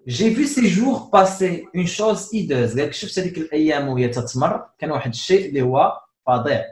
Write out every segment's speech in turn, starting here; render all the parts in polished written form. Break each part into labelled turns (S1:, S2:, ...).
S1: J'ai vu ces jours passer une chose hideuse. قالك شفت هذيك الايام وهي تتمر كان واحد الشيء اللي هو فظيع.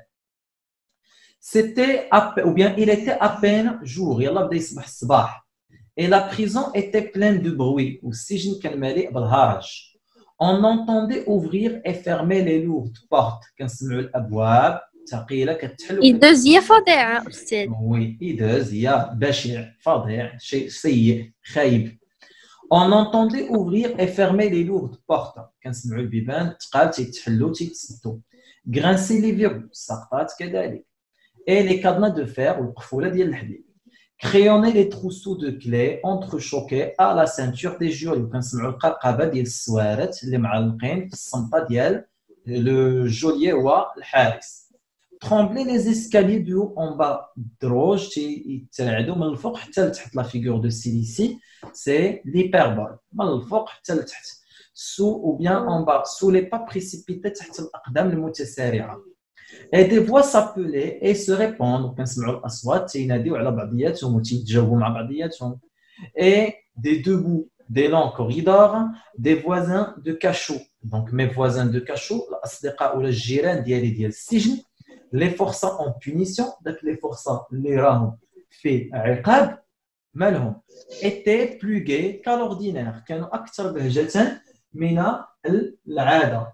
S1: Ou bien il était à peine jour. يلا بدا يصبح الصباح. Et la prison était pleine de bruit. والسجن كان مليء بالهرج. On entendait ouvrir et fermer les lourdes portes. كنسمعوا الابواب ثقيله كتحل.
S2: إيدوز هي فظيعة أستاذ.
S1: وي إيدوز هي بشع فظيع شيء سيء خايب. On entendait ouvrir et fermer les lourdes portes. كنسمعوا البيبان تقال تيتحلوا تيتسدوا. Grincer les verrous سقطات كذلك. Et les cadenas de fer والقفوله ديال الحديد. Crayonner les trousseaux de clés entrechoqués à la ceinture des geôliers. كنسمعوا القرقبه ديال السوارات اللي معلقين في الصمطه ديال لو جوليي هو الحارس. Trembler les escaliers du haut en bas. دروج تيترعدوا من الفوق حتى لتحت. La figure de style ici, c'est l'hyperbole. من الفوق حتى لتحت. Sous ou bien en bas. Sous les pas précipités تحت الأقدام المتسارعة. Et des voix s'appelaient et se répondent. كنسمعوا الأصوات تيناديو على بعضياتهم وتيتجاوبوا مع بعضياتهم. Et des debout, des longs corridors, des voisins de cachot. Donc mes voisins de cachot, الأصدقاء ولا الجيران ديالي ديال السجن. Les forçats en punition, donc les forçats, les راهم في عقاب مالهم étaient plus gais qu'à l'ordinaire. كانوا أكثر بهجة من العادة.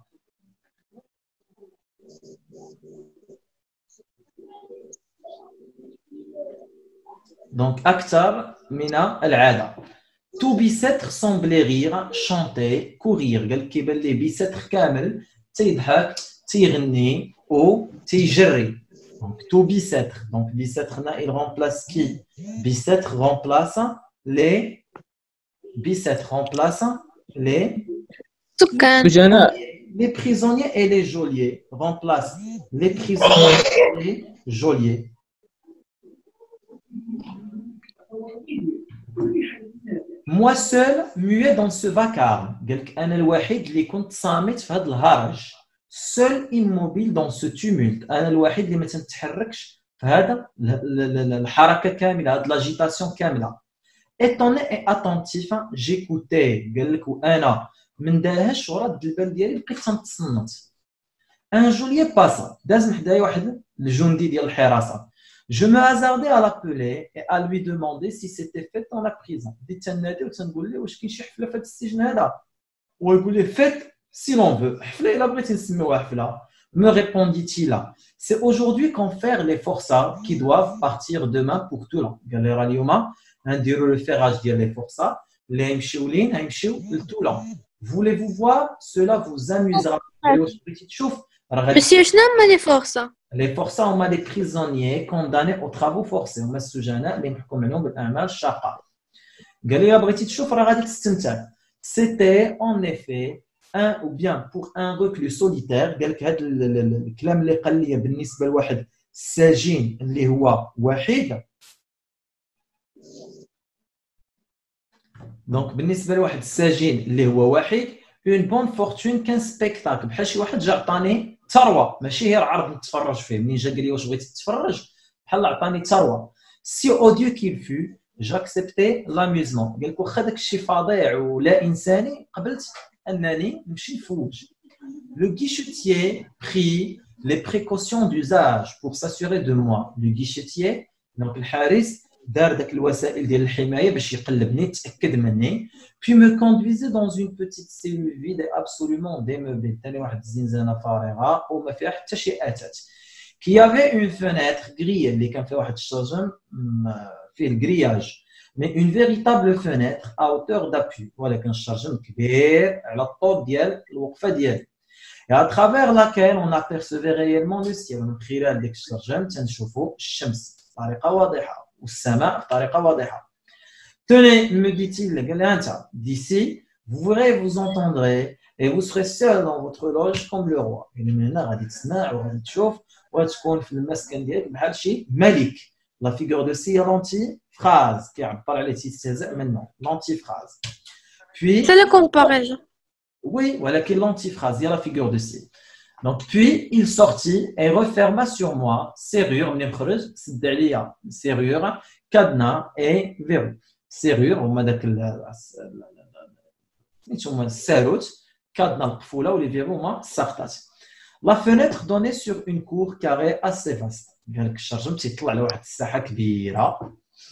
S1: Donc أكثر من العادة. Tout Bicêtre semblait rire, chanter, courir. قال كيبان ليه بيساتر كامل تيضحك تيغني ou تيجري. Donc tout Bicêtre. Donc Bicêtre il remplace qui? Bicêtre remplace les les prisonniers et les geôliers. Remplace les prisonniers et les geôliers. Moi seul, muet dans ce vacarme. قالك أنا الوحيد اللي كنت صامت في هذا الهرج. Seul immobile dans ce tumulte. أنا الوحيد اللي ما تنتحركش في هذا الحركة كاملة هذه l'agitation كاملة. Étonné et attentif, j'écoutais. قال لك وأنا ما ندارهاش ورد البال ديالي بقيت تنتصنت. Un geôlier passa. داز من حدايا واحد الجندي ديال الحراسة. Je me hasardais à l'appeler et à lui demander si c'était fait dans la prison. بديت تنادي وتنقول له واش كاين شي حفلة في هذا السجن هذا. ويقول لي faites si l'on veut. حفلة إلا بغيتي نسميوها حفلة. Me répondit-il. C'est aujourd'hui qu'on fait les forçats qui doivent partir demain pour Toulon. قال لي راه اليوم نديروا le ferrage ديال les forçats اللي يمشيو لين يمشيو لتولون. Voulez-vous voir? Cela vous amusera. واش بغيتي تشوف
S2: Monsieur شنو هما لي فورسا؟
S1: Les forçats هما des prisonniers condamnés aux travaux forcés. هما السجناء اللي محكوم عليهم بالأعمال الشاقة. قال لي بغيتي تشوف راه غادي تستمتع. C'était en effet un ou bien pour un reclus solitaire. قال لك هذا الكلام اللي قال لي بالنسبة لواحد سجين اللي هو وحيد. دونك بالنسبة لواحد السجين اللي هو وحيد une bonne fortune qu'un spectacle. بحال شي واحد جا عطاني ثروه ماشي غير عرض نتفرج فيه. منين جا قال لي واش بغيتي تتفرج بحال عطاني ثروه. Si odieux qu'il fut, j'acceptais l'amusement. قال لك واخا داك الشيء فظيع ولا انساني قبلت انني نمشي نفوج. Le guichetier prit les précautions d'usage pour s'assurer de moi. Le guichetier donc الحارس دار داك الوسائل ديال الحمايه باش يقلبني يتاكد مني. Puis me conduisait dans une petite cellule vide et absolument démeublée. ثاني واحد الزنزانه فارغه وما فيها حتى شي اتات. Qui avait une fenêtre grillée اللي كان فيها واحد الشرجم فيه الجرياج. Mais une véritable fenêtre à hauteur d'appui. ولكن الشرجم كبير على الطول ديال الوقفه ديالي. Et à travers laquelle on apercevait réellement le ciel. من خلال ديك الشرجم تنشوفوا الشمس بطريقه واضحه والسماء بطريقه واضحه. Tenez, me dit-il, d'ici, vous verrez, vous entendrez, et vous serez seul dans votre loge comme le roi. Et maintenant, غادي تسمع وغادي تشوف وتكون في المسكن ديالك بحال شي ملك. La figure de si l'anti-phrase كيعبر على تيستهزأ منه. L'anti-phrase. Puis.
S2: C'est la comparaison.
S1: Oui, ولكن l'anti-phrase, il y a la figure de si. Donc, puis, il sortit et referma sur moi serrure, من يخرج سد عليا serrure, cadenas et verrou. Serrure, هما داك نتوما الساروت كادنا القفوله ولي فيرو هما الساقطات. لا فينيتر دوني سور اون كور كاري اسي فاست، قال لك الشرجم تيطلع على واحد الساحه كبيره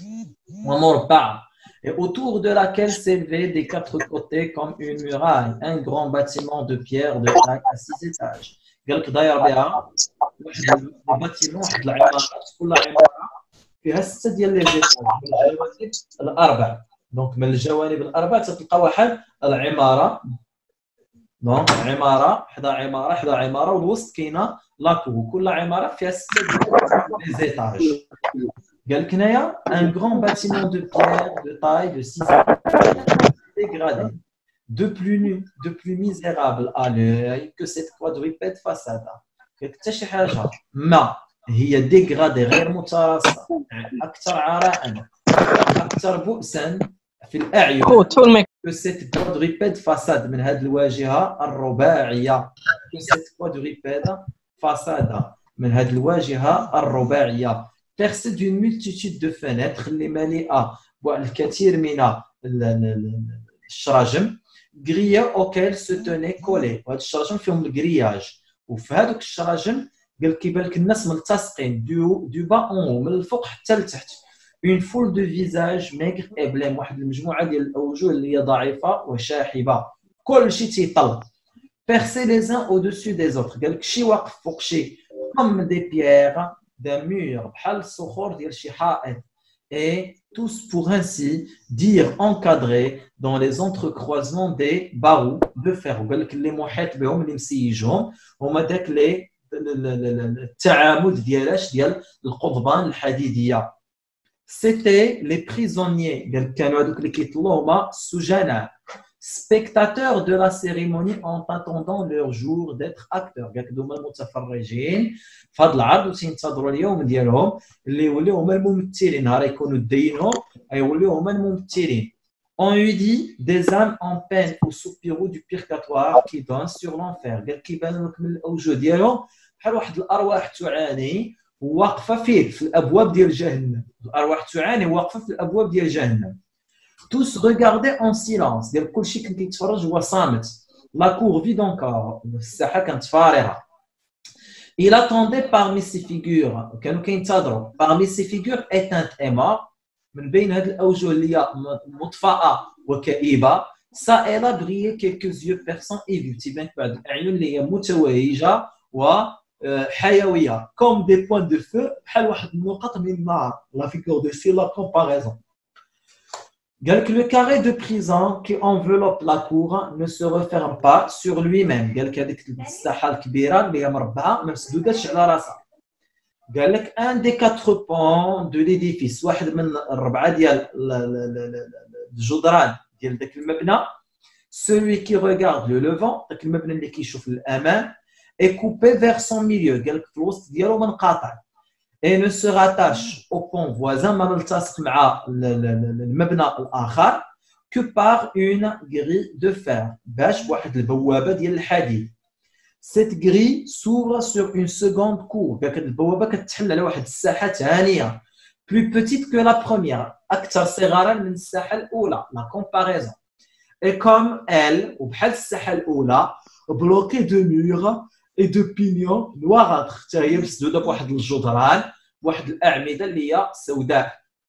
S1: ومربعه et autour de laquelle s'élevait des quatre côtés comme une muraille un grand bâtiment de pierre de taille à 6 étages. قال لك داير بها واحد الباتيمون، واحد العماره، كل عماره فيها 6 ديال لي زيتاج من الجوانب الاربع. دونك من الجوانب الاربع تلقى واحد العماره، دونك عماره حدا عماره حدا عماره، والوسط كاينه لاكو، كل عماره فيها 6 ديال لي زيتاج. قال لك هنايا un grand bâtiment de pierre de taille de 6 étages dégradé de plus misérable à l'œil que cette quadrupède façade. قال لك حتى شي حاجه ما هي ديغرادي غير متراصه، اكثر عراء اكثر بؤسا في الاعين que cette quadrupède façade من هذه الواجهه الرباعيه que cette quadrupède façade من هذه الواجهه الرباعيه percée d'une multitude de fenêtres اللي مليئه بالكثير من الشراجم grillées auxquelles se tenaient collés. وهاد الشراجم فيهم الكرياج، وفي هذوك الشراجم قال لك كيبان لك الناس ملتصقين دو با اون من الفوق حتى لتحت. une foule de visages maigres et blêmes، واحد المجموعه ديال الاوجه اللي هي ضعيفه وشاحبه، كلشي تيطل. percés les uns au-dessus des autres، قال لك شي واقف فوق شي comme des pierres d'un mur بحال الصخور ديال شي حائط. et tous pour ainsi dire encadrés dans les entrecroisements des barreaux de fer. وقال لك اللي محيط بهم اللي مسيجهم هما داك لي التعامد ديال القضبان الحديديه. c'était les prisonniers، قال لك كانوا هذوك اللي كيطلعوا هما السجناء. spectateurs de la cérémonie en attendant leur jour d'être acteurs، قال لك هما المتفرجين في هذا العرض وتنتظروا اليوم ديالهم اللي يوليو هما الممثلين، نهار يكونوا داينهم يوليو هما الممثلين. on lui dit des âmes en peine au soupiraux du purgatoire qui donne sur l'enfer. قال لك كيبان لك من الاوجه ديالهم بحال واحد الارواح تعاني واقفه فيه في الابواب ديال جهنم، الارواح تعاني واقفه في الابواب ديال جهنم. tous regardaient en silence، قال كلشي كان كيتفرج هو صامت. la cour vide encore، الساحه كانت فارغه. il attendait parmi ces figures، كانوا كينتظروا parmi ces figures éteintes et mortes، من بين هذه الاوجه اللي هي مطفأه وكئيبه. ça et là brillaient quelques yeux perçants et vifs، تيبان بعض الاعين اللي هي متوهجه وحيويه comme des points de feu، بحال واحد النقط من النار. la figure de style la comparaison. قال لك le carré de prison qui enveloppe la cour ne se referme pas sur lui-même. قال لك هذيك الساحه الكبيره اللي هي مربعه ما مسدوداتش على راسها. قال لك un des 4 pans de l'édifice، واحد من الربعه ديال الجدران ديال ذاك المبنى، celui qui regarde le levant، ذاك المبنى اللي كيشوف للامام، est coupé vers son milieu، قال لك في الوسط ديالو منقطع. et ne se rattache au pont voisin، ما ملتصق مع المبنى الاخر que par une grille de fer، باش بواحد البوابه ديال الحديد. cette grille s'ouvre sur une seconde cour، قال لك البوابه كتحل على واحد الساحه ثانيه plus petite que la première، اكثر صغارا من الساحه الاولى. la comparaison. et comme elle، وبحال الساحه الاولى bloquée de murs et de pignons noirâtres، حتى هي مسدوده بواحد الجدران بواحد الاعمده اللي هي سوداء.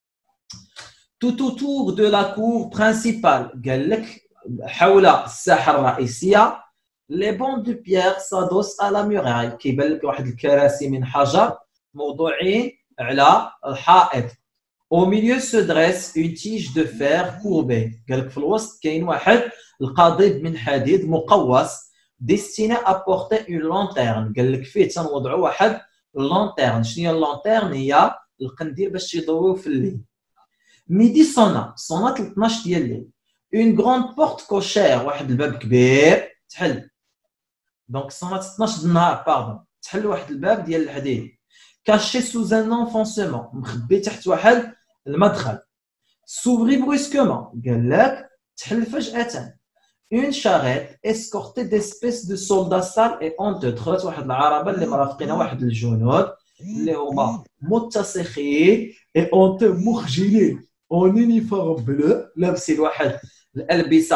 S1: tout autour de la cour principale، قال لك حول الساحه الرئيسيه les bancs de pierre s'adossent à la muraille، كيبان لك واحد الكراسي من حجر موضوعين على الحائط. au milieu se dresse une tige de fer courbée، قال لك في الوسط كاين واحد القضيب من حديد مقوس destiné à porter une lanterne، قال لك فيه تنوضعوا واحد اللانتيرن. شنو هي اللانتيرن؟ هي القنديل باش يضويو في الليل. ميدي صونات 12 ديال الليل. اون غروند بورت كوشير، واحد الباب كبير تحل. دونك صونات 12 د النهار باردون، تحل واحد الباب ديال الحديد. كاشي سوز ان انفونسمون، مخبي تحت واحد المدخل. سوفري بروسكومون، قال لك تحل فجأة. une charrette escortée d'espèces de soldats sales et honteux، دخلت واحد العربه اللي مرافقين واحد الجنود اللي هما متسخين et honteux، مخجلين، en uniforme bleu، لابسين واحد الالبسه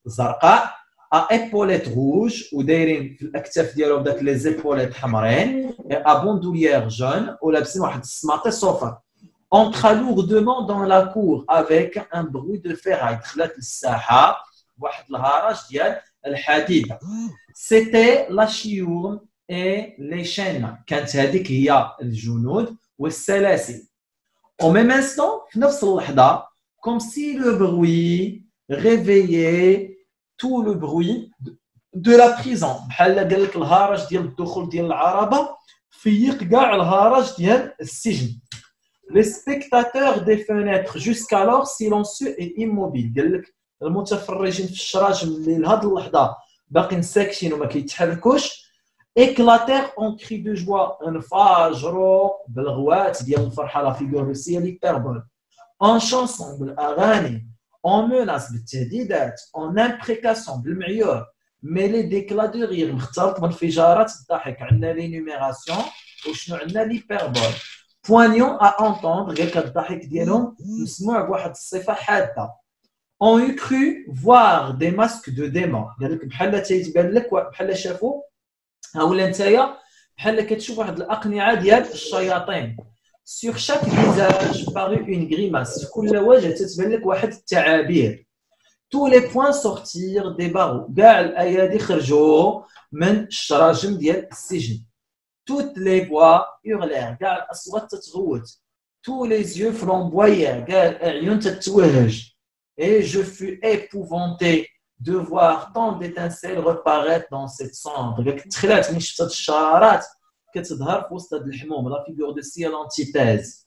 S1: زرقاء à épaulettes rouges ودايرين في الاكتاف ديالهم داك لي زيبوليت حمرين à bandoulière jaune ولابسين واحد السماطي صفر. Entra lourdement dans la cour avec un bruit de ferraille. دخلت للساحه واحد الهرج ديال الحديد. C'était la chiourme et les chaînes. كانت هذيك هي الجنود والسلاسل. Au même instant, في نفس اللحظة, comme si le bruit réveillait tout le bruit de la prison. بحال قال لك الهرج ديال الدخول ديال العربة فيق كاع الهرج ديال السجن. Les spectateurs des fenêtres jusqu'alors silencieux et immobiles. قال لك المتفرجين في الشراج اللي لهاد اللحظة باقيين ساكتين وما كيتحركوش. éclatèrent en cris de joie انفجروا بالغوات ديال الفرحه لا فيغور روسيه ليبربول en chanson بالاغاني en menace بالتهديدات en imprécation بالمعيور mêlé d'éclats de rire مختلط بانفجارات الضحك. عندنا لينيميراسيون وشنو عندنا ليبربول. poignant à entendre قال لك الضحك ديالهم مسموع بواحد الصفه حاده. on eût cru voir des masques de démons قال لك بحال تيتبان لك بحال شافوا هاولا نتايا بحال كتشوف واحد الاقنعه ديال الشياطين. sur chaque visage parut une grimace. في كل وجه تتبان لك واحد التعابير. tous les poings sortirent des barreaux. كاع الايادي خرجوا من الشراجم ديال السجن. toutes les voix hurlèrent. كاع الاصوات تتغوت. tous les yeux flamboyèrent. كاع الاعين تتوهج. et je fus épouvanté de voir tant d'étincelles reparaître dans cette cendre. تخيلات ملي شفت هاد الشرارات كتظهر في وسط هاد الحموم. لا فيغور دو سي l'antithèse.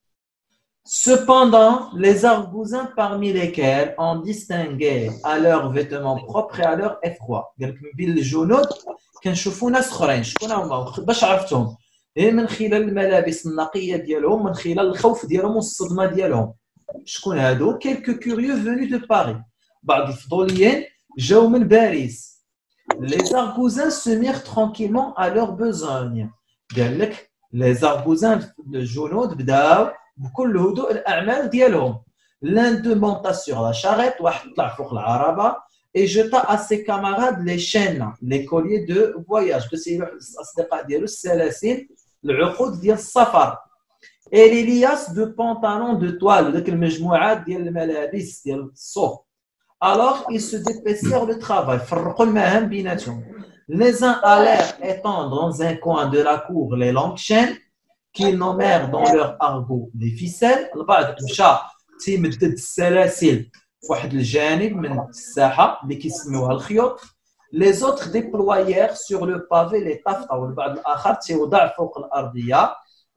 S1: Cependant, les argousins parmi lesquels on distinguait à leurs vêtements propres et à leur effroi. قال لك من بين الجنود كنشوفوا ناس اخرين. شكون هما باش عرفتهم؟ من خلال الملابس النقيه ديالهم من خلال الخوف ديالهم والصدمه ديالهم. شكون هادو؟ quelques curieux venus de Paris. بعض الفضوليين جاو من باريس. Les argousins se mirent tranquillement à leur besogne. قال لك les argousins الجنود بداو بكل هدوء الاعمال ديالهم. L'un d'eux monta sur la charrette واحد طلع فوق العربه et jeta à ses camarades les chaînes les colliers de voyage. كيسيلوا الاصدقاء ديالو السلاسل العقود ديال السفر. et les liasses de pantalons de toile. داك المجموعات ديال الملابس ديال الصوف. Alors, ils se dépêchèrent le travail. فرقوا المهام بيناتهم. Les uns allèrent étendre dans un coin de la cour les longues chaînes qu'ils nommèrent dans leur argot les ficelles. البعض مشى تيمدد السلاسل في واحد الجانب من الساحة اللي كيسميوها الخيوط. Les autres déployèrent sur le pavé les taffetas. والبعض الآخر تيوضع فوق الأرضية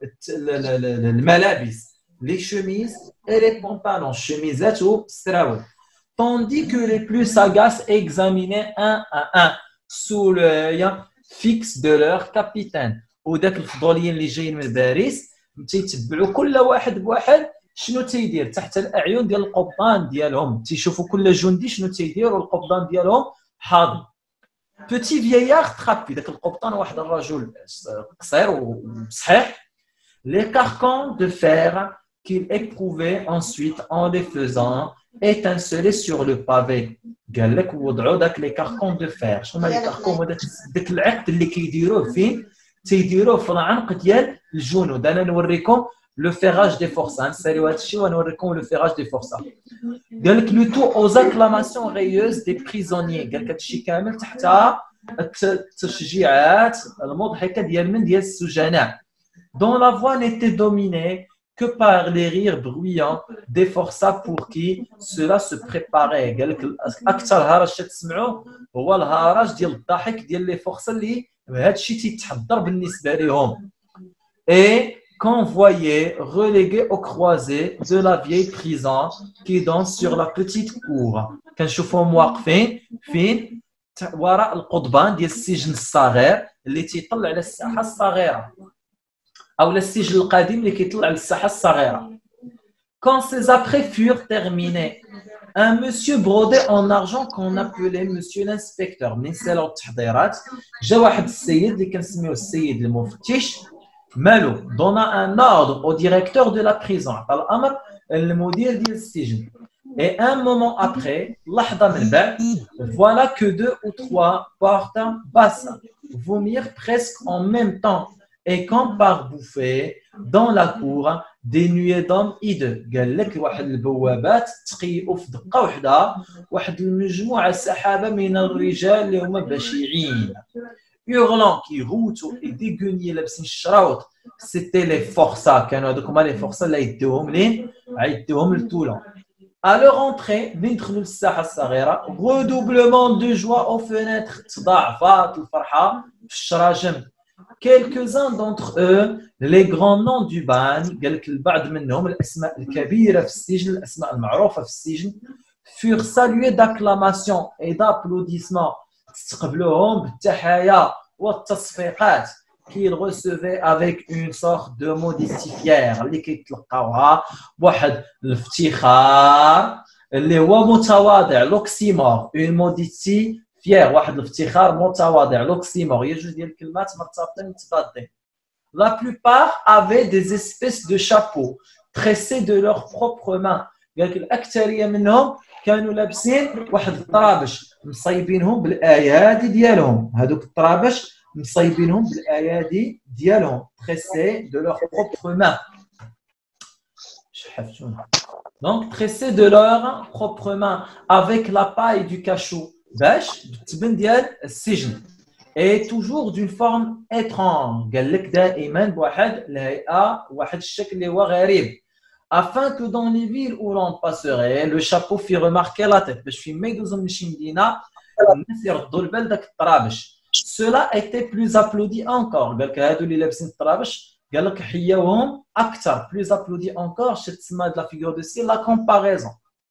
S1: الملابس. Les chemises et les pantalons. شميزات والسراول. Tandis que les plus sagaces examinaient un à un sous l'œil fixe de leur capitaine. وداك الفضوليين اللي جايين من باريس تيتبعوا كل واحد بواحد شنو تيدير تحت الاعين ديال القبطان ديالهم. تيشوفوا كل جندي شنو تيدير والقبطان ديالهم حاضر. Petit vieillard trapu. داك القبطان واحد الرجل قصير وصحيح. Les carcans de fer qu'il éprouvait ensuite en les faisant étinceler sur le pavé. قال لك وضعوا داك لي كاركون دو فير. شنو هما لي كاركون؟ داك العقد اللي كيديروه فين تيديروه في العنق ديال الجنود. انا نوريكم لو فيراج دي فورسا. نساليو هذا الشيء ونوريكم لو فيراج دي فورسا. قال لك لو تو اوز اكلاماسيون غيوز دي بريزونيي. قال لك هذا الشيء كامل تحت التشجيعات المضحكه ديال السجناء. dont la voix n'était dominée que par les rires bruyants des forçats pour qui cela se préparait. قال لك اكثر هرج تسمعوه هو الهرج ديال الضحك ديال لي فورسا اللي هذا الشيء تيتحضر بالنسبه لهم. et qu'on voyait relégués aux croisées de la vieille prison qui donne sur la petite cour. كنشوفوهم واقفين فين وراء القضبان ديال السجن الصغير اللي تيطلع على الساحه الصغيره او السجن القديم اللي كيطلع على الساحه الصغيره. Quand ces apprêts furent terminés, un monsieur brodé en argent qu'on appelait monsieur l'inspecteur. من سالوا التحضيرات جا واحد السيد اللي كنسميوه السيد المفتش. مالو donna un ordre au directeur de la prison. عطى الامر للمدير ديال السجن. Et un moment après, voilà que 2 ou 3 portes basses vomir presque en même temps et comme par bouffée dans la cour des nuées d'hommes hideux. قال لك واحد البوابات تقيئوا في دقة واحدة واحد المجموعة سحابة من الرجال اللي هما بشعين hurlant qui routent et dégueuillés لابسين الشراوط. C'était les forçats كانوا هذوك هما les forçats اللي يدوهم لين عيدوهم لتولون. À leur entrée, بندخلوا للساحة الصغيرة redoublement de joie aux fenêtres تضاعفات الفرحة في الشراجم. Quelques-uns d'entre eux, les grands noms du ban, قال لك البعض منهم الأسماء الكبيرة في السجن الأسماء المعروفة في السجن furent salués d'acclamations et d'applaudissements. استقبلوهم بالتحايا والتصفيقات qu'ils recevaient avec une sorte de modestie fière اللي كيتلقاوها بواحد الافتخار اللي هو متواضع لوكسيمور une modestie fière واحد الافتخار متواضع لوكسيمور هي جوج ديال الكلمات مرتبطين متضادين. La plupart avaient des espèces de chapeaux tressés de leurs propres mains. قال لك الأكثرية منهم كانوا لابسين واحد الطرابش مصايبينهم بالايادي ديالهم. هذوك الطرابش مصايبينهم بالايادي ديالهم tressés de leurs propres mains. Donc tressés de leurs propres mains avec la paille du cachot باش بالتبن ديال السجن. Et toujours d'une forme étrange. قال لك دائما بواحد الهيئه واحد الشكل اللي هو غريب. Afin que dans les villes où l'on passerait, le chapeau fit remarquer la tête. باش فين ما يدوزو من شي مدينه الناس يردوا البال داك الطرابش. Cela était plus applaudi encore. قال لك هادو اللي لابسين الطرابش قال لك حياوهم اكثر. Plus applaudi encore شي تسمى de la figure de style la comparaison.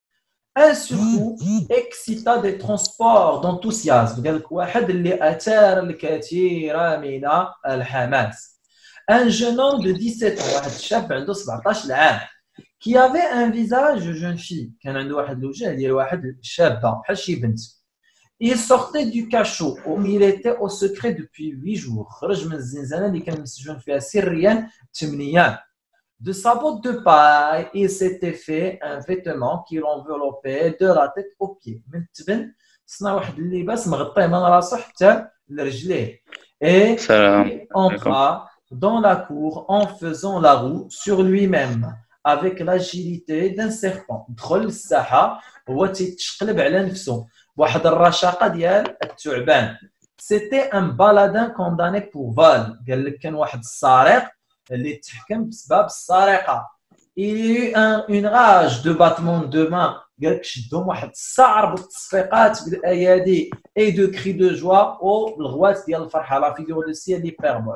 S1: Un surtout excita des transports d'enthousiasme. قال لك واحد اللي اثار الكثير من الحماس. Un jeune homme de 17 ans واحد الشاب عنده 17 عام qui avait un visage de jeune fille كان عنده واحد الوجه ديال واحد شابه بحال شي بنت. Il sortait du cachot où il était au secret depuis 8 jours. خرج من الزنزانه اللي كان مسجون فيها سريا 8 ايام. De sa botte de paille, il s'était fait un vêtement qui l'enveloppait de la tête aux pieds. من التبن صنع واحد اللباس مغطيه من راسه حتى لرجليه. Et il entra dans la cour en faisant la roue sur lui-même avec l'agilité d'un serpent. دخل للساحه هو تيتشقلب على نفسه بواحد الرشاقه ديال الثعبان. C'était un baladin condamné pour vol. قال لك كان واحد السارق اللي تحكم بسبب السرقه. Il y a eu une rage de battements de mains. قال لك شدهم واحد السعر بالتصفيقات بالايادي et de cris de joie والغوات ديال الفرحه. لا فيغور دو سي ليبربول.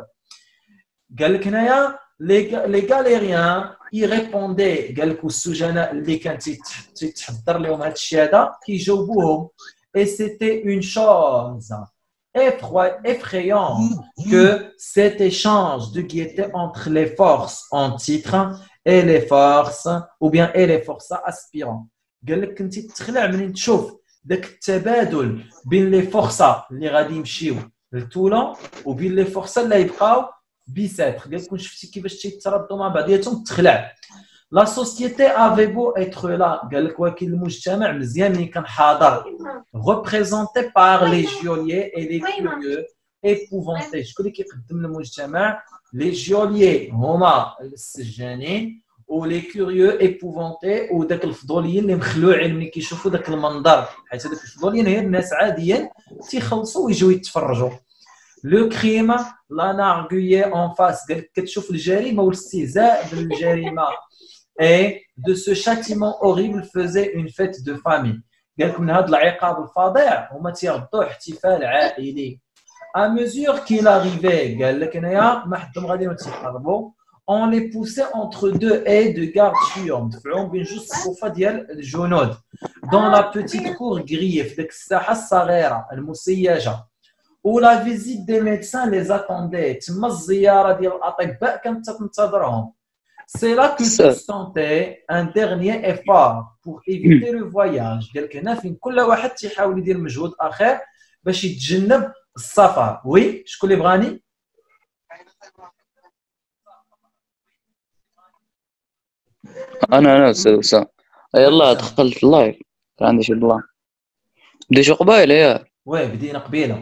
S1: قال لك هنايا لي غاليريان يريبوندي. قال لك السجناء اللي كان تيتحضر لهم هذا الشيء هذا كيجاوبوهم. Et c'était une chose effrayant que cet échange de gaieté entre les forces en titre et les forces ou bien et les forces aspirants. قال لك كنتي تخلع منين تشوف داك التبادل بين لي فورسا اللي غادي يمشيو للتولون وبين لي فورسا اللي يبقاو بيساتر. قال لك شفتي كيفاش تيتردوا مع بعضياتهم تخلع. La société avait beau être là. قال لك ولكن المجتمع مزيان ملي كان حاضر. Représenté par les geôliers et les curieux épouvantés. شكون اللي كيقدم المجتمع؟ les geôliers هما السجانين و les curieux épouvantés وداك الفضوليين اللي مخلوعين ملي كيشوفوا داك المنظر حيت هذوك الفضوليين هي الناس عاديين تيخلصوا ويجيو يتفرجوا. Le crime la narguillait en face. قال لك كتشوف الجريمه والاستهزاء بالجريمه. Et de ce châtiment horrible faisait une fête de famille. قال لك من هذا العقاب الفظيع هما تيردوا احتفال عائلي. À mesure qu'il arrivait قال لك هنايا ما حدهم غادي يتقربوا. On les poussait entre deux haies de garde fuyants. دفعوهم بين جوج صفوفه ديال الجنود. Dans la petite cour grillée في ديك الساحه الصغيره المسيجه. Où la visite des médecins les attendait. تما الزياره ديال الاطباء كانت تنتظرهم. C'est là que tu sentais un dernier effort pour éviter le voyage. قال لك هنا فين كل واحد تيحاول يدير مجهود اخر باش يتجنب السفر. وي شكون اللي بغاني؟
S3: انا استاذ. يلا دخلت اللايف، كان عندي شي بلان. بديتو قبايله ياك؟
S1: واه بدينا قبيله.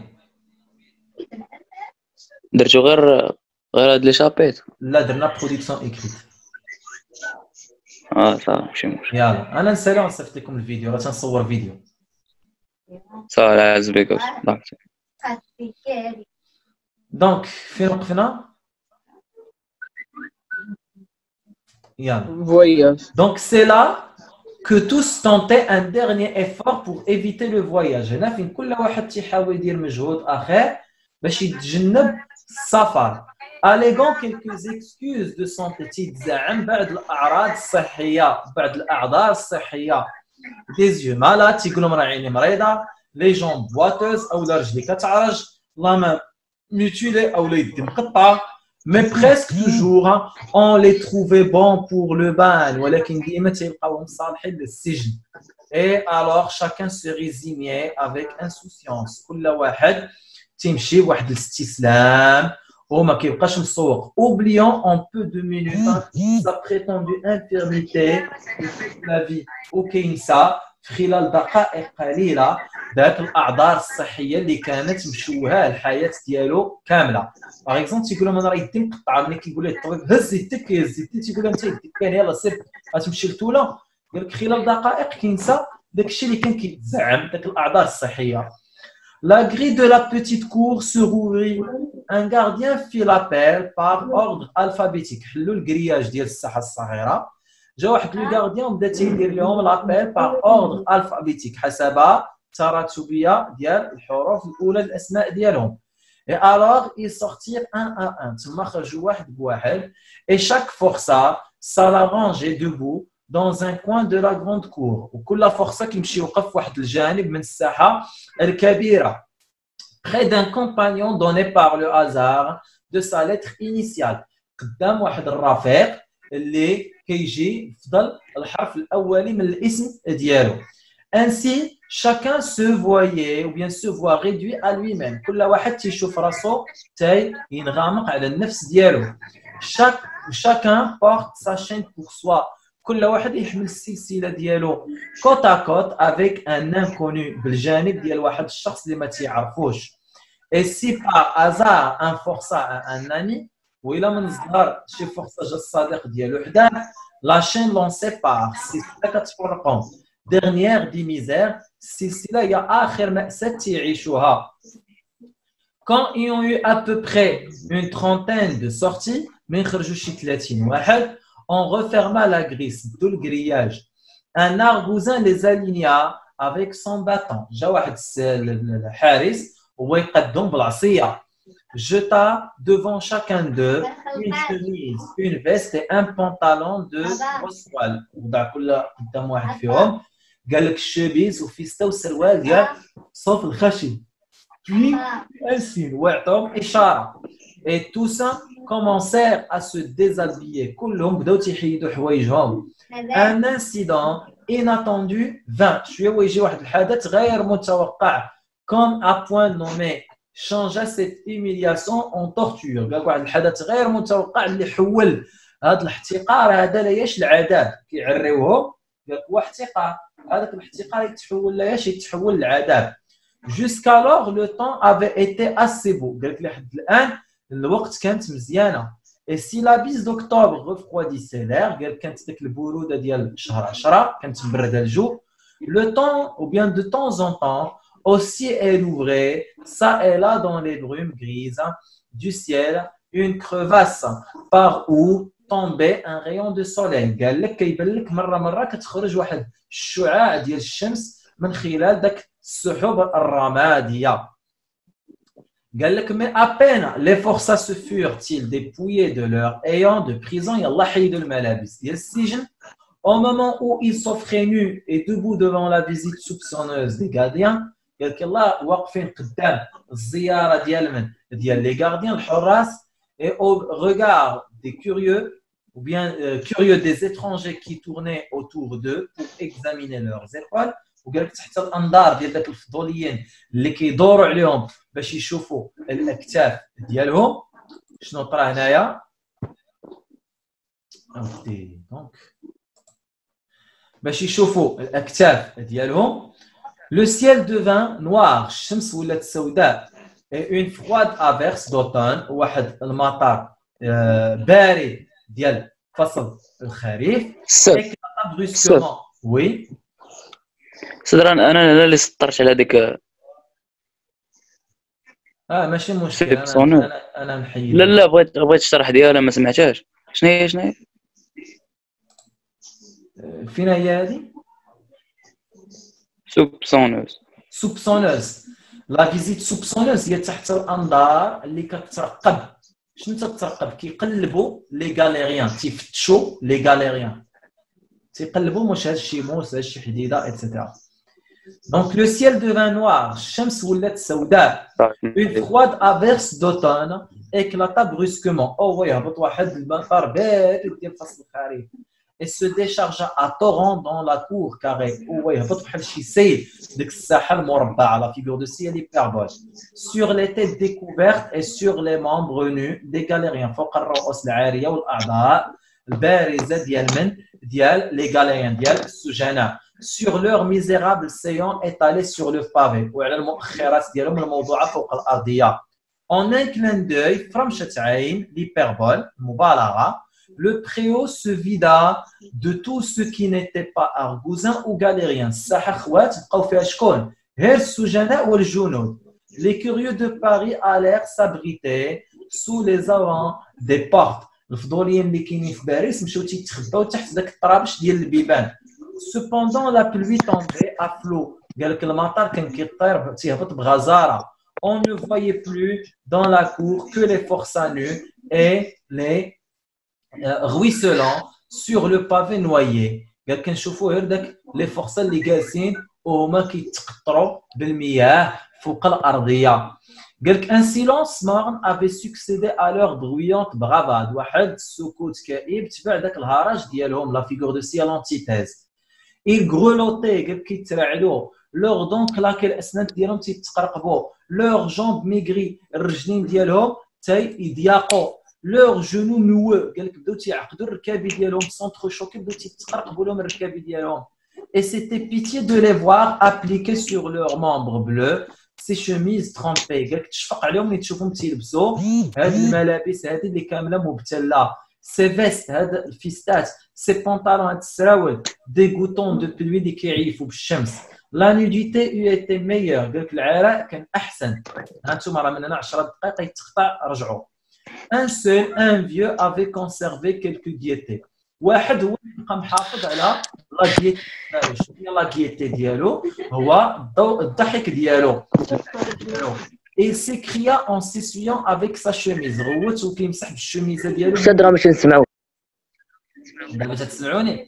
S3: درتو غير هاد لي شابيت؟
S1: لا درنا برودكسيون ايكريت.
S3: صافي ماشي مشكل.
S1: يلا انا نسالي ونصيفط لكم الفيديو، راه تنصور فيديو.
S3: صافي عز بك.
S1: دونك فين وقفنا؟ يلا.
S4: Voyage.
S1: Donc c'est là que tous tentaient un dernier effort pour éviter le voyage. هنا فين كل واحد تيحاول يدير مجهود اخر باش يتجنب السفر. alléguant quelques excuses de santé تيتزعم بعض الاعراض الصحيه، بعض الاعذار الصحيه. des yeux malades تيقول لهم راه عيني مريضه، les jambes boiteuses او رجلي كتعرج، la main mutilée او يدي مقطعه. mais presque toujours on les trouvait bons pour le bain ولكن ديما تيبقاوهم صالحين للسجن. et alors chacun se résignait avec insouciance. كل واحد تيمشي بواحد الاستسلام وما كيبقاش مسوق. oubliant en peu de minutes sa prétendue infirmité de toute la vie وكينسى في خلال دقائق قليله ذاك الاعذار الصحيه اللي كانت مشوهه الحياه ديالو كامله. باغ اكزومبل تيقول لهم انا راه يدي مقطعه، ملي كيقول ليه الطبيب هز يدك يهز يدك تيقول له انت يدك كاين يلاه سير غتمشي للتوله، قال لك خلال دقائق كينسى داك الشيء اللي كان كيتزعم داك الاعذار الصحيه. La grille de la petite cour se rouvrit. Un gardien fit l'appel par ordre alphabétique. حلوا الكرياج ديال الساحه الصغيره. جا واحد لو غارديان بدا تيدير لهم لابيل بار اوردر الفابيتيك حسب التراتبيه ديال الحروف الاولى الاسماء ديالهم. Et alors ils sortirent un à un. تما خرجوا واحد بواحد. Et chaque forçat s'alla ranger debout dans un coin de la grande cour. وكل فرصه كيمشي يوقف واحد الجانب من الساحه الكبيره. Près d'un compagnon donné par le hasard de sa lettre initiale. قدام واحد الرفيق اللي كيجي فضل الحرف الاولي من الاسم ديالو. Ainsi chacun se voyait ou bien se voit réduit à lui-même. كل واحد تيشوف راسو تاي ينغمق على النفس ديالو. Chacun porte sa chaîne pour soi. كل واحد يحمل السلسله ديالو côte à côte avec un inconnu بالجانب ديال واحد الشخص اللي ما تيعرفوش. Et si par hasard un forçat un ami وإلا من الظهر شي فرصه جا الصديق ديالو حداه la chaîne l'on sépare. السلسله كتفرقهم. dernière des misères السلسله هي اخر مأساة تعيشوها. quand ils ont eu à peu près une trentaine de sorties من خرجوا شي 30 واحد on referma la grille بدو الكرياج. un argousin les aligna avec son bâton. جا واحد الحارس هو يقدم بالعصيه. jeta devant chacun d'eux une chemise, une veste et un pantalon de grosse toile. وضع كل قدام واحد فيهم قال لك الشميز وفيستا وسروال ديال صوف الخشن. puis ainsi وعطاهم اشاره. et tous ça commencèrent à se déshabiller. كلهم بداو تيحيدوا حوايجهم. un incident inattendu vint. شويه ويجي واحد الحدث غير متوقع. comme à point nommé changea cette humiliation en torture. قال لك واحد الحدث غير متوقع اللي حول هذا الاحتقار هذا لياش العذاب. كيعريوه قال لك واحد احتقار، هذاك الاحتقار يتحول لياش يتحول للعذاب. jusqu'alors le temps avait été assez beau. قال لك لحد الان الوقت كانت مزيانه. et si la bise d'octobre refroidissait l'air قال لك كانت ديك البروده ديال شهر 10 كانت مبرده الجو. le temps ou bien de temps en temps aussi elle ouvrait ça et là dans les brumes grises du ciel une crevasse par où tombait un rayon de soleil. قال لك كيبان لك مره كتخرج واحد الشعاع ديال الشمس من خلال داك السحب الرماديه. قال لك mais à peine les forçats se furent-ils dépouillés de leur ayant de prison يلا حيدوا الملابس ديال السجن. au moment où ils s'offraient nus et debout devant la visite soupçonneuse des gardiens. قال لك يلا واقفين قدام الزياره ديال لي غارديان الحراس. et au regard des curieux ou bien curieux des étrangers qui tournaient autour d'eux pour examiner leurs épaules. وقال لك تحت الانظار ديال داك الفضوليين اللي كيدوروا عليهم باش يشوفوا الاكتاف ديالهم. شنو طرا هنايا؟ دونك باش يشوفوا الاكتاف ديالهم. Le ciel devint noir, الشمس ولات سوداء. Et une froide averse d'automne, واحد المطر بارد ديال فصل الخريف.
S3: السد
S1: éclata brusquement. Oui.
S3: صدر انا اللي سطرت على هذيك.
S1: ماشي مشكل، انا نحيد.
S3: لا بغيت الشرح ديالها ما سمعتهاش. شنو هي
S1: فين هي هذه؟
S3: سوبسونوز.
S1: لا فيزيت سوبسونوز هي تحت الانظار اللي كترقب. شنو تترقب؟ كيقلبوا لي غاليريان، تيفتشوا لي غاليريان، تيقلبوا واش هذا الشيء موس، هذا الشيء حديده ايتترا. دونك لو سيل devint noir, الشمس ولات سوداء. une froide averse d'automne éclata brusquement. يهبط واحد المطر بارد ديال فصل الخريف. et se déchargea à torrent dans la cour carrée. يهبط بحال شي سيل ديك الساحه المربعه، la figure de ciel hyperbole. sur les têtes découvertes et sur les membres nus des galériens. فوق الرؤوس العاريه والاعضاء البارزه ديال les galériens ديال السجناء. sur leurs misérables séants étalés sur le pavé. وعلى المؤخرات ديالهم الموضوعه فوق الارضيه. en un clin d'œil فرمشة عين l'hyperbole المبالغه. Le préau se vida de tout ce qui n'était pas argousin ou galérien. الساحه خوات بقاو فيها شكون؟ غير السجناء والجنود. Les curieux de Paris allèrent s'abriter sous les auvents des portes. الفضوليين اللي كاينين في باريس مشاو تيتخباو تحت داك الطرابش ديال البيبان. Cependant la pluie tombait à flot. قال لك المطر كان كيطير تيهبط بغزاره. On ne voyait plus dans la cour que les forçats nus et les ruisselants sur le pavé noyé. قال كنشوفوا غير داك لي فورسا اللي جالسين وهما كيتقطروا بالمياه فوق الارضيه. قال لك un silence morne avait succédé à leur bruyante bravade. واحد السكوت كئيب تبع داك الهرج ديالهم. لا فيغور دو سي لانتيتيز. ils grelottaient. قال كيترعلوا. leurs dents claquaient. الاسنان ديالهم تيتقرقبوا. leurs jambes maigries. الرجلين ديالهم تيضيقوا. leurs genoux noueux. قال لك بداو تيعقدوا الركابي ديالهم سونتروشوكي، بداو تيتقرقبوا لهم الركابي ديالهم. et c'était pitié de les voir appliquer sur leurs membres bleus ces chemises trempées. قال لك تشفق عليهم ملي تشوفهم تيلبسوا هاد الملابس هذه اللي كامله مبتله. ces vestes هاد الفيستات، ces pantalons هاد السراول dégoûtants de pluie اللي كيعيفوا بالشمس. la nudité eût été meilleure. قال لك العراء كان احسن. هانتوما راه من هنا 10 دقائق يتقطع رجعوا. un vieux avait conservé quelques gaietés. واحد هو اللي بقى محافظ على لا دييتي ديالو. شنو هي لا دييتي ديالو؟ هو الضحك ديالو. il s'écria en s'essuyant avec sa chemise. غوت وكيمسح بالشميزه ديالو.
S3: استاذ راه باش نسمعوا.
S1: دابا تسمعوني؟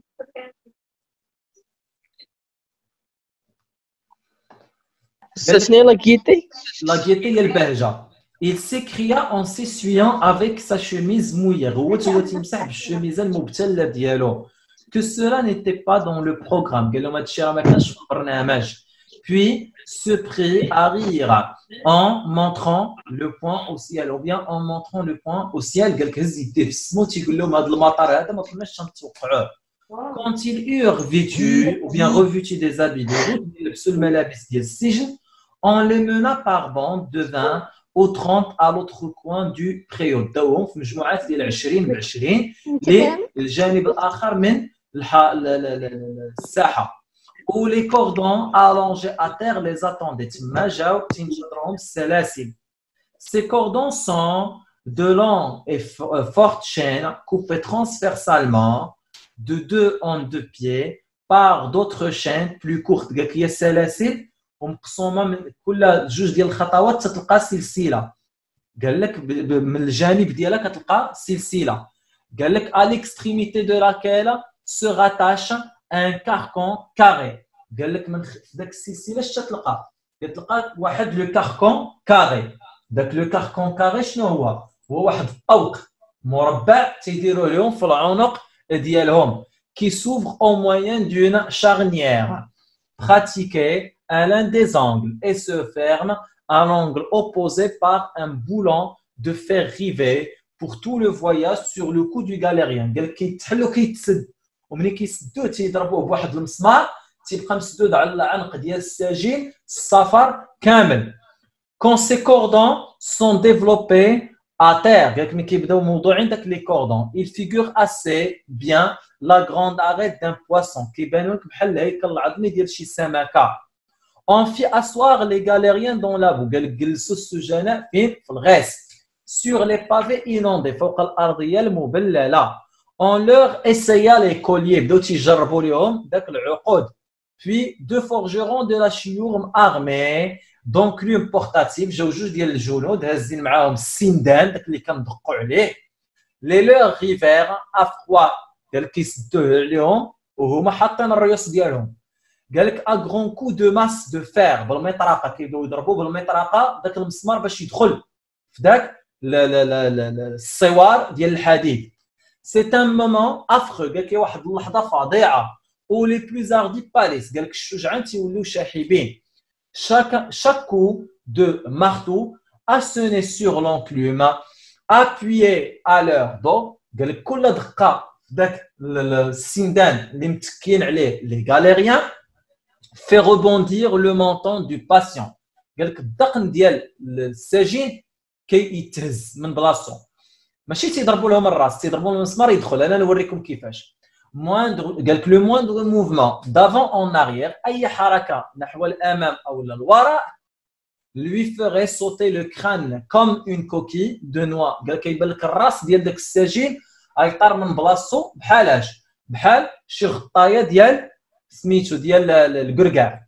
S3: شنو هي لا كيتي؟
S1: لا دييتي هي البهجه. il s'écria en s'essuyant avec sa chemise mouillée. غوت هو تيمسح بالشميزه المبتله ديالو. que cela n'était pas dans le programme. قال لهم هذا الشيء راه ما كانش في البرنامج. puis se prit à rire en montrant le poing au ciel, ou bien en montrant le poing au ciel. قال لك هز يديه في السماء تيقول لهم هذا المطر هذا ما كناش نتوقعوه. quand ils eurent vêtu ou bien revêtu des habits de route, يلبسوا الملابس ديال السجن, on les mena par bande de 20 au 30 à l'autre coin du préau. داوهم في مجموعات ديال 20 ب 20 للجانب الاخر من الساحه. où les cordons allongés à terre les attendaient. تما جاو تنجرهم السلاسل. Ces cordons sont de longues et fortes chaînes coupées transversalement de 2 en 2 pieds par d'autres chaînes plus courtes. قال لك هي سلاسل ومقسومه من كل جوج ديال الخطوات تتلقى سلسله. قال لك من الجانب ديالها كتلقى سلسله. قال لك à l'extrémité de laquelle se rattache un carcan carré. قال لك من داك السلسله اش تلقى؟ كتلقى واحد لو كاركون كاري. داك لو كاركون كاري شنو هو؟ هو واحد الطوق مربع تيديروا لهم في العنق ديالهم qui s'ouvre au moyen d'une charnière pratiquée à l'un des angles et se ferme à l'angle opposé par un boulon de fer rivé pour tout le voyage sur le cou du galérien. قال لك كيتحل وكيتسد وملي كيسدوه تيضربوه بواحد المسمار تيبقى مسدود على العنق ديال السجين السفر كامل. Quand ces cordons sont développés à terre, ملي كيبداو موضوعين داك لي كوردون il figure assez bien la grande arête d'un poisson كيبانوا لك بحال الهيكل العظمي ديال شي سمكه. On fit asseoir les galériens dans la boue. قال لك جلسوا السجناء فين؟ في الغاس. Sur les pavés inondés فوق الارضيه المبلله. On leur essaya les colliers. بداو تيجربوا لهم داك العقود. Puis deux forgerons de la chiourme armés d'enclumes portatifs. جاو جوج ديال الجنود هازين معاهم السندان داك اللي كندقوا عليه. Les leurs rivèrent à froid. قال لك كيسدوه عليهم وهما حاطين الريوس ديالهم. قال لك ا غران كو دو ماس دو فير بالمطرقه كيبداو يضربوا بالمطرقه داك المسمار باش يدخل في داك الصوار ديال الحديد. سي ان مومون افخو. قال لك واحد اللحظه فظيعه. او لي بلوز اردي باليس. قال لك الشجعان تيوليو شاحبين. chaque coup de marteau asséné sur l'enclume appuyé à leur dos. قال لك كل دقه داك السندان اللي متكين عليه لي غاليريان fait rebondir le menton du patient. قال لك الدقن ديال السجين كيتهز من بلاصتو ماشي تيضربوا لهم الراس تيضربوا لهم المسمار يدخل. انا نوريكم كيفاش. قال لك لو موindre mouvement d'avant en arrière اي حركه نحو الامام او للوراء lui ferait sauter le crâne comme une coquille de noix. قال كيبان لك الراس ديال داك السجين غيطار من بلاصتو بحالاش بحال شي غطايه ديال سميتو ديال الكركاع.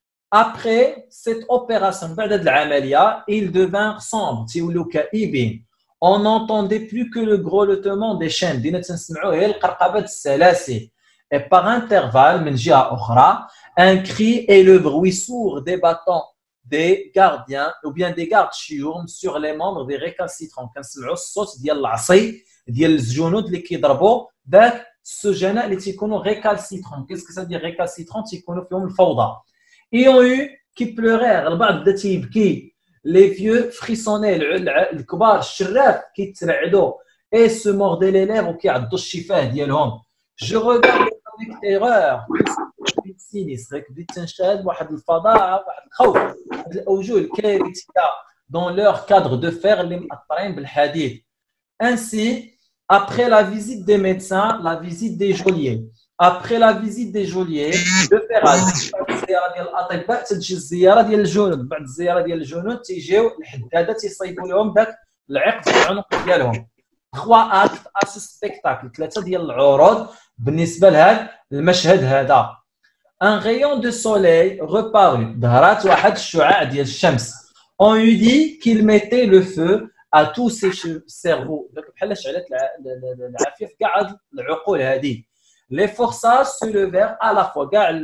S1: Après cette opération بعد هاد العمليه ils devinrent sombres تيولوا كئيبين. On n'entendait plus que le grelottement des chaînes. بدينا تنسمعوا غير القرقبه السلاسل. Et par intervalle من جهه اخرى un cri et le bruit sourd des bâtons des gardiens ou bien des gardes chiourmes sur les membres des récalcitrants. كنسمعوا الصوت ديال العصي ديال الجنود اللي كيضربوا داك السجناء اللي تيكونوا récalcitrants. Qu'est-ce que ça veut dire récalcitrants? تيكونوا فيهم الفوضى. Et ont eu qui pleurèrent. البعض بدا تيبكي. Les vieux frissonnaient. الكبار الشراف كيترعدوا. Et se mordaient les lèvres وكيعضوا الشفاه ديالهم. Je regarde avec terreur. sinistre. بديت تنشاهد واحد الفظاعه واحد الخوف. واحد الاوجه الكارثيه dans leur cadre de fer اللي مقطرين بالحديد. Ainsi, après la visite des médecins, la visite des geôliers. Après la visite des geôliers, le ferrage. الزياره ديال الاطباء تجي الزياره ديال الجنود. بعد الزياره ديال الجنود تيجيو الحداده تيصايبوا لهم داك العقد في العنق ديالهم. 3 actes à ce spectacle. 3 ديال العروض بالنسبه لهذا المشهد هذا. Un rayon de soleil reparut. ظهرت واحد الشعاع ديال الشمس. On eût dit qu'il mettait le feu à tous ces cerveaux. بحال شعلت العافيه في كاع هاد العقول هذه. Les forçats se levèrent à la fois. كاع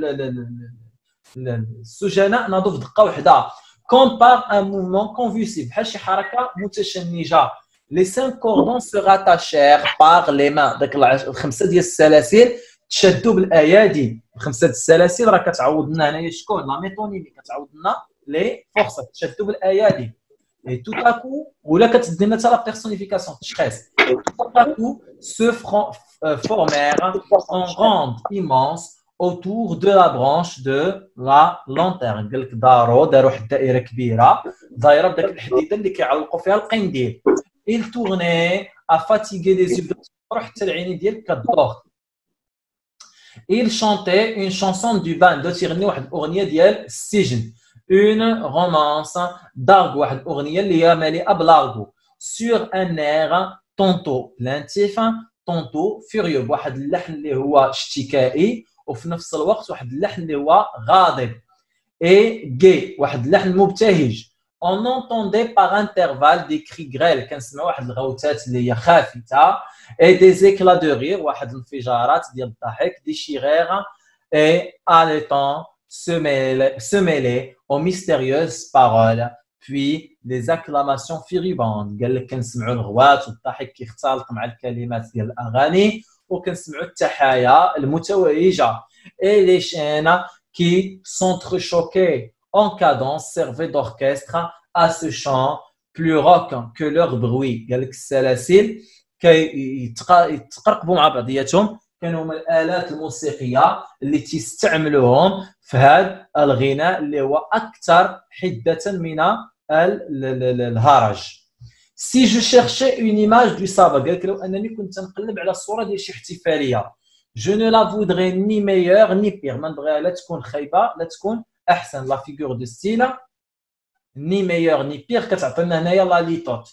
S1: السجناء ناضوا في دقه واحده. Comme par un mouvement convulsif. بحال شي حركه متشنجه. Les 5 cordons se rattachèrent par les mains. داك الخمسه ديال السلاسل تشدوا بالايادي. الخمسه ديال السلاسل راه كتعوض لنا هنايا شكون لا ميتونيمي كتعوض لنا لي فورس تشدوا بالايادي. Et tout à coup, ولا كتدي لنا حتى لا بيرسونيفيكاسيون التشخيص. Tout à coup se formèrent en ronde immense autour de la branche de la lanterne. قال لك داروا واحد الدائره كبيره دايره بداك الحديده اللي كيعلقوا فيها القنديل. Il tournait à fatiguer les yeux حتى العينين ديالك كتضوخ. Il chantait une chanson du bain. بداو تيغني واحد الاغنيه ديال السجن. Une romance d'argot. واحد الاغنيه اللي هي مليئه بلارغو. Sur un air tantôt plaintif tantôt furieux. بواحد اللحن اللي هو اشتكائي وفي نفس الوقت واحد اللحن اللي هو غاضب. Et gai. واحد اللحن مبتهج. On entendait par intervalle des cris grêles. كنسمعوا واحد الغوتات اللي هي خافته. Et des éclats de rire. واحد الانفجارات ديال الضحك. Des chirères et haletants se mêlaient aux mystérieuses paroles. Puis les acclamations furibondes. قال لك كنسمعوا الغوات والضحك كيختلط مع الكلمات ديال الاغاني وكنسمعوا التحايا المتوهجه. Et les chaînes qui s'entrechoquaient en cadence servaient d'orchestre à ce chant plus rock que leur bruit. قال لك السلاسل كيتقرقبوا مع بعضياتهم كانوا هما الآلات الموسيقية اللي تستعملوهم في هذا الغناء اللي هو أكثر حدة من الهرج. Si je cherchais une image du sabbat, قال لك لو أنني كنت نقلب على الصورة ديال شي احتفالية، je ne la voudrais ni meilleure ni pire، ما نبغيها لا تكون خايبة لا تكون أحسن. لا فيغور دو ستيل ni meilleure ni pire كتعطينا هنايا لا ليتوت.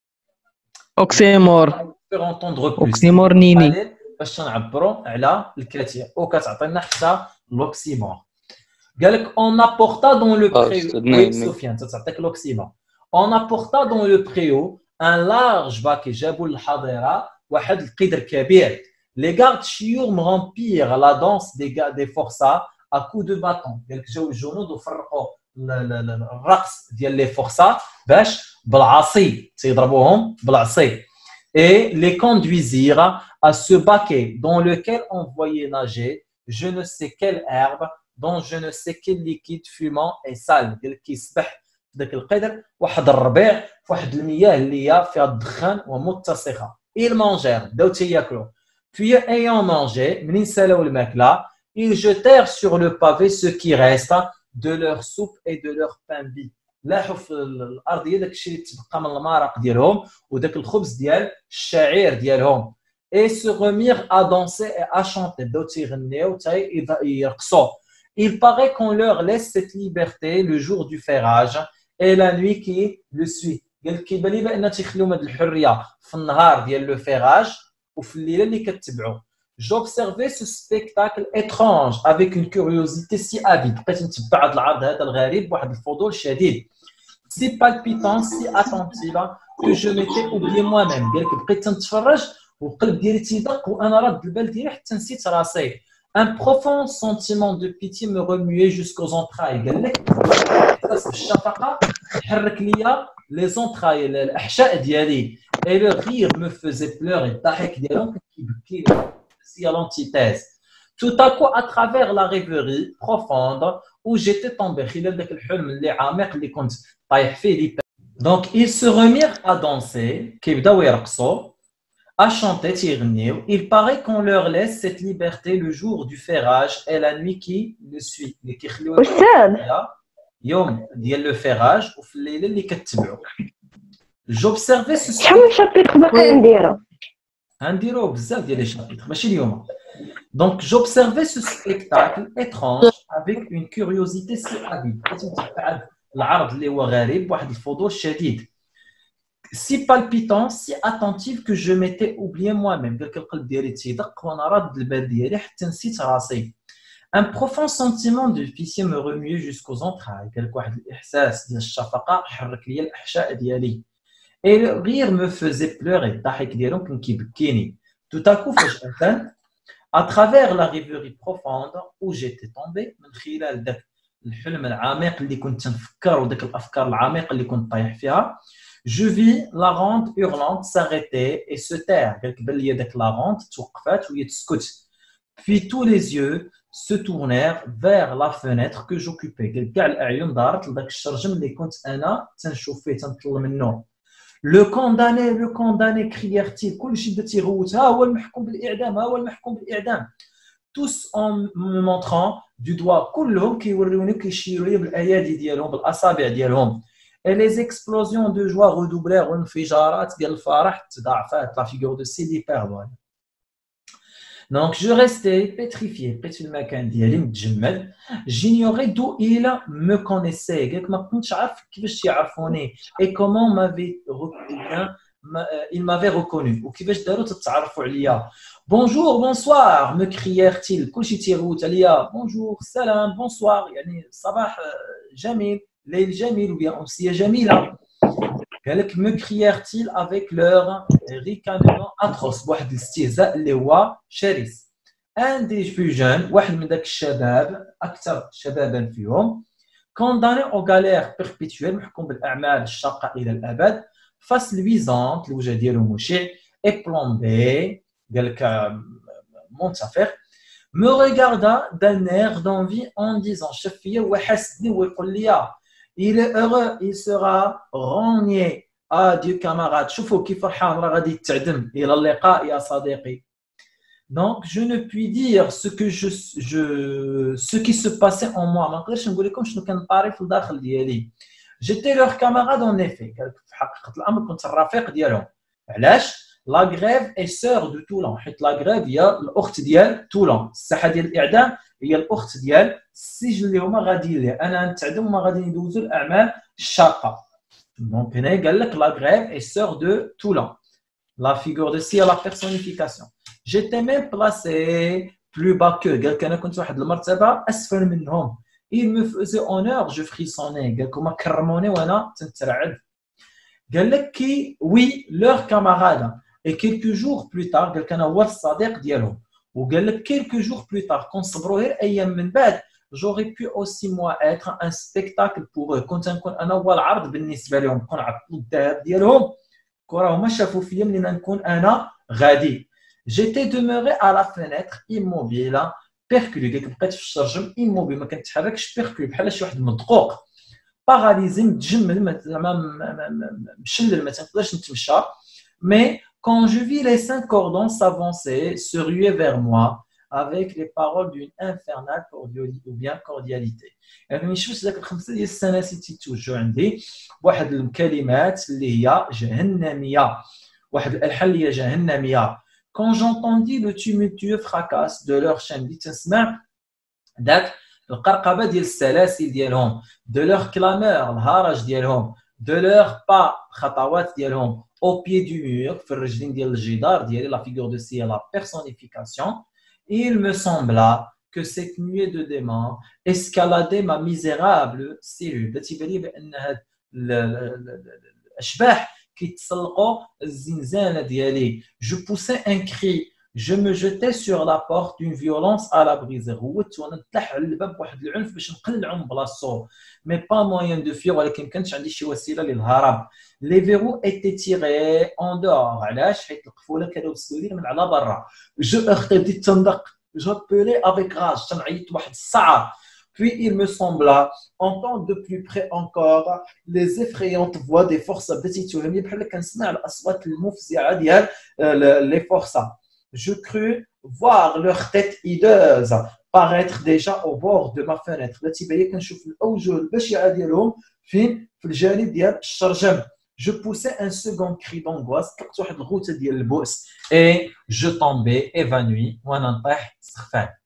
S3: اوكسيمور اوكسيمور نيني
S1: باش نعبروا على الكاتيه وكتعطينا حتى لوكسيمور. قال لك on apporta dans le préau سفيان تعطيك لوكسيمور. on apporta dans le préau un large baquet جابوا للحظيره واحد القدر كبير. les gardes chiourent me remplir la danse des forçats à coups de bâton. قال لك جاو الجنود وفرقوا الرقص ديال لي فورسات باش بالعصي تيضربوهم بالعصي. et les conduisirent à ce baquet dans lequel on voyait nager je ne sais quelle herbe dans je ne sais quel liquide fumant et sale. قال لك كيسبح في ذاك القدر واحد الربيع في واحد المياه اللي هي فيها الدخان ومتسخه. ils mangèrent بداو تياكلوا. puis ayant mangé منين سالاو الماكله ils jetèrent sur le pavé ce qui reste de leur soupe et de leur pain bis. لاحوا في الارضيه داك الشيء اللي تبقى من المرق ديالهم وداك الخبز ديال الشعير ديالهم. et se remirent à danser et à chanter. بداو تيغنيو تيرقصوا. il paraît qu'on leur laisse cette liberté le jour du ferrage et la nuit qui le suit. قال لك كيبان لي بان تيخليو هاد الحريه في النهار ديال لو فيراج وفي الليله اللي كتبعوا. j'observais ce spectacle étrange avec une curiosité si avide. بقيت نتبع هذا العرض هذا الغريب بواحد الفضول شديد. si palpitant si attentive que je m'étais oublié moi-même. قال لك بقيت تنتفرج والقلب ديالي تيدق وانا راد البال ديالي حتى نسيت راسي. un profond sentiment de pitié me remuait jusqu'aux entrailles. قال لك احساس بالشفقه حرك ليا لي زونتراي الاحشاء ديالي. et le rire me faisait pleurer. الضحك ديالهم كيبكي à l'antithèse. Tout à coup, à travers la rêverie profonde où j'étais tombé, donc ils se remirent à danser, à chanter, il paraît qu'on leur laisse cette liberté le jour du ferrage et la nuit qui le suit. le ferrage j'observais ce غنديروا بزاف ديال لي شابيتر ماشي اليوم. donc j'observais ce spectacle étrange avec une curiosité si avide. كتبع العرض اللي هو غريب بواحد الفضول شديد. si palpitant si attentive que je m'étais oublié moi-même. قال لك القلب ديالي تيدق وانا راد البال ديالي حتى نسيت راسي. un profond sentiment de pitié me remuait jusqu'aux entrailles. قال لك واحد الاحساس ديال الشفقه حرك لي الاحشاء ديالي. et le rire me faisait pleurer. الضحك ديالهم كان كيبكيني. tout à coup فجأة à travers la rêverie profonde où j'étais tombé من خلال ذاك الحلم العميق اللي كنت نفكر وداك الافكار العميقه اللي كنت طايح فيها. je vis la ronde hurlante s'arrêter et se taire. قال لك بان لي داك لا ronde توقفات وهي تسكت. puis tous les yeux se tournèrent vers la fenêtre que j'occupais. قال لك كاع الاعين دارت لذاك الشرجم اللي كنت انا تنشوف فيه تنطل منه. le condamné crièrent-ils. كلشي بدا تيغوت ها هو المحكوم بالاعدام ها هو المحكوم بالاعدام. tous en me montrant du doigt. كلهم كيوريوني كيشيروا لي بالايادي ديالهم بالاصابع ديالهم. et les explosions de joie redoublèrent. وانفجارات ديال الفرح تضاعفات. لا فيغور دو سي ليبربول. donc je restais pétrifié بقيت في المكان ديالي متجمد. j'ignorais d'où il me connaissait. قالك ما كنتش عارف كيفاش يعرفوني. et comment il m'avait reconnu وكيفاش داروا تتعرفوا عليا. bonjour bonsoir me crièrent-ils. كلشي تيغوت عليا bonjour سلام bonsoir يعني صباح جميل ليل جميل ويا أمسية جميلة. قال لك me crièrent-ils avec leur ricanement atroce بواحد الاستهزاء اللي هو شرس. un des plus jeunes واحد من داك الشباب اكثر شبابا فيهم condamné aux galères perpétuelles محكوم بالاعمال الشاقه الى الابد. face luisante الوجه ديالو مشع et plombé قال لك منتفخ. me regarda d'un air d'envie en disant شاف فيا وحسدني ويقول لي il est heureux il sera renié. adieu camarade. شوفوا كيف فرحان راه غادي يتعدم. الى اللقاء يا صديقي. Donc, je ne puis dire ce qui se passait en moi. ما نقدرش نقول لكم شنو كان طاري في الداخل ديالي. J'étais leur camarade en effet. قال لك في حقيقة الأمر كنت الرفيق ديالهم. علاش؟ لا غريف اي سور دو تولون، حيت لا غريف هي الأخت ديال تولون. الساحة ديال الإعدام هي الأخت ديال السجن اللي هما غاديين ليه. أنا نتعدم وما غادي ندوزو الأعمال الشاقة. دونك هنا قال لك لا غريف اي سور دو تولون. La figure de style, la personnification. J'étais même placé plus bas que. قال لك أنا كنت واحد المرتبة أسفل منهم. Il me faisait honneur, je frissonnais. قال لك هما كرموني وأنا تنترعد. قال لك كي oui leur camarade. Et quelques jours plus tard قال لك أنا هو الصديق ديالهم. وقال لك quelques jours plus tard كون صبروا غير أيام من بعد j'aurais pu aussi moi être un spectacle pour eux. كنت نكون أنا هو العرض بالنسبة لهم. نكون عطلوا الذهب ديالهم. راهما شافوا فيا منين نكون انا غادي. جيتي دوموري على فينيتر ايموبيل بيركولي. قالك بقيت في الشرجم ايموبيل ما كنتحركش بيركولي بحال شي واحد مدقوق باراليزي متجمل مشلل ما تنقدرش نتمشى. مي quand je vis les 5 cordons s'avancer se ruer vers moi avec les paroles d'une infernale cordialité. يعني نشوف ذاك الخمسه ديال السناسل تيتوجهوا عندي بواحد الكلمات اللي هي جهنميه، واحد الالحان اللي هي جهنميه. quand j'entendis le tumultueux fracas de leur chaîne، بديت تسمع ذاك القرقبه ديال السلاسل ديالهم، de leur clameur الهرج ديالهم، de leur pas خطوات ديالهم au pied du mur في الرجلين ديال الجدار ديالي. la figure de style la personnification. Il me sembla que cette nuée de démons escaladait ma misérable cellule. تيبان لي بان هاد الاشباح كيتسلقوا الزنزانه ديالي. Je poussais un cri, je me jetais sur la porte d'une violence à la briser. غوت وانا نطلع على الباب بواحد العنف باش نقلعو من بلاصتو. مي با موين دو فيغ، ولكن كانتش عندي شي وسيله للهرب. لي فيرو ايتي تيغي اون دور. علاش؟ حيت القفوله كانوا مسدودين من على برا. جو اختي بديت تندق. J'appelais avec rage, تنعيط واحد الساعة. Puis il me sembla entendre de plus près encore les effrayantes voix des forces. بديت توهمني بحال كنسمع الأصوات المفزعة ديال les forces. Je crus voir leur tête hideuse paraître déjà au bord de ma fenêtre. لا تيبان لي كنشوف الأوجه البشعة ديالهم فين؟ في الجانب ديال الشرجم. Je poussais un second cri d'angoisse. طلقت واحد الغوته ديال البؤس. Et je tombais évanoui وانا نطيح سخفان.